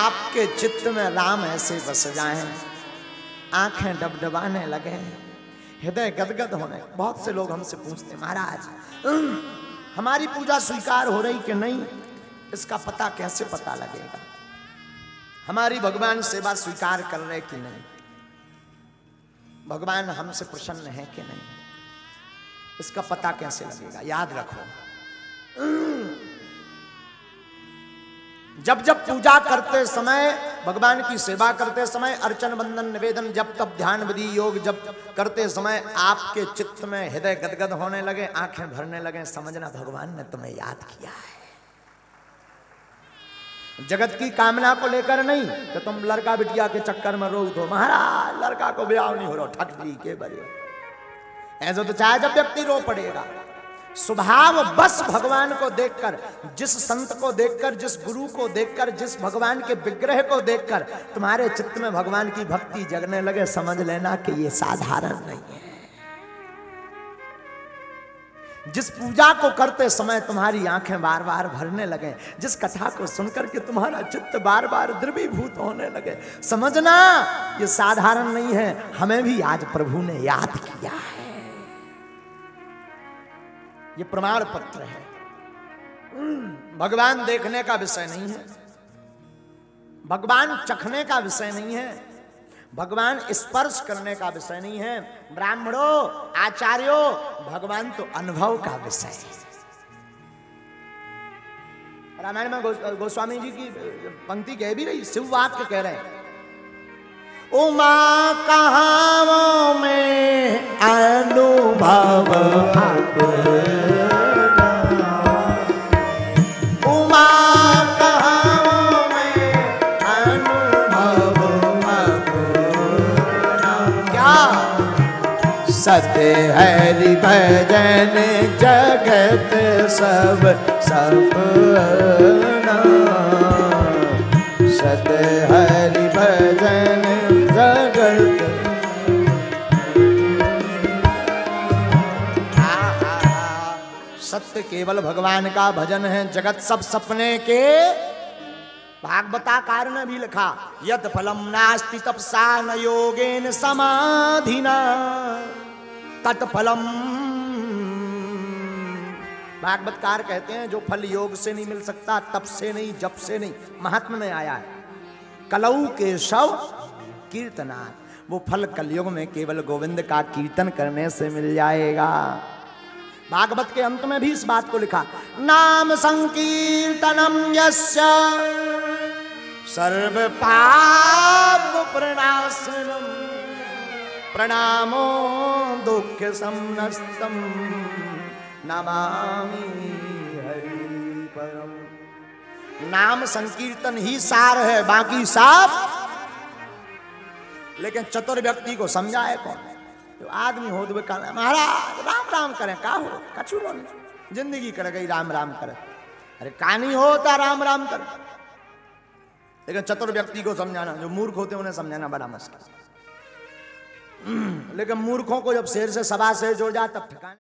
आपके चित्त में राम ऐसे बस जाएं, आंखें डबडबाने लगे, हृदय गदगद होने। बहुत से लोग हमसे पूछते महाराज हमारी पूजा स्वीकार हो रही कि नहीं, इसका पता कैसे पता लगेगा? हमारी भगवान सेवा स्वीकार कर रहे कि नहीं, भगवान हमसे प्रसन्न है कि नहीं, इसका पता कैसे लगेगा? याद रखो, जब जब पूजा करते समय, भगवान की सेवा करते समय, अर्चन वंदन निवेदन जब तब ध्यान विधि योग जब करते समय आपके चित्त में हृदय गदगद होने लगे, आंखें भरने लगे, समझना भगवान ने तुम्हें याद किया है। जगत की कामना को लेकर नहीं कि तुम लड़का बिटिया के चक्कर में रो दो, महाराज लड़का को ब्याह नहीं हो रहा, ठक दी के बड़े ऐसा तो चाहे जब व्यक्ति रो पड़ेगा। स्वभाव बस भगवान को देखकर, जिस संत को देखकर, जिस गुरु को देखकर, जिस भगवान के विग्रह को देखकर तुम्हारे चित्त में भगवान की भक्ति जगने लगे, समझ लेना कि ये साधारण नहीं है। जिस पूजा को करते समय तुम्हारी आंखें बार बार भरने लगे, जिस कथा को सुनकर के तुम्हारा चित्त बार बार द्रवीभूत होने लगे, समझना ये साधारण नहीं है। हमें भी आज प्रभु ने याद किया है। ये प्रमाण पत्र है। भगवान देखने का विषय नहीं है, भगवान चखने का विषय नहीं है, भगवान स्पर्श करने का विषय नहीं है। ब्राह्मणों, आचार्यों, भगवान तो अनुभव का विषय है। रामायण में गोस्वामी जी की पंक्ति कह भी रही, शिव वाक्य कह रहे हैं, उमा कहावों में अनुभव उमा कहावों में अनुभव क्या सत्य हरि भजन जगत सब सपना, सत्य हरि भजन जगत। सत्य केवल भगवान का भजन है, जगत सब सपने के। भागवताकार ने भी लिखा, यद फलम नास्ति तपसा न योगेन समाधिना तत्फलम। भागवतकार कहते हैं जो फल योग से नहीं मिल सकता, तप से नहीं, जप से नहीं, महात्मा में आया है, कलऊ केशव कीर्तनात्, वो फल कलयुग में केवल गोविंद का कीर्तन करने से मिल जाएगा। भागवत के अंत में भी इस बात को लिखा, नाम संकीर्तनम यस्य सर्व पाप प्रणाशनम प्रणामो दुख समनस्तम नमामि हरि परम। नाम संकीर्तन ही सार है, बाकी साफ। लेकिन चतुर व्यक्ति को समझाए कौन? तो आदमी हो तो महाराज राम राम करें, का हो कछु नहीं, जिंदगी कर गई राम राम करे। अरे कहानी होता राम राम कर। लेकिन चतुर व्यक्ति को समझाना, जो मूर्ख होते हैं उन्हें समझाना बड़ा मुश्किल। लेकिन मूर्खों को जब शेर से सवा शेर जोड़ जाए तब ठिकाना।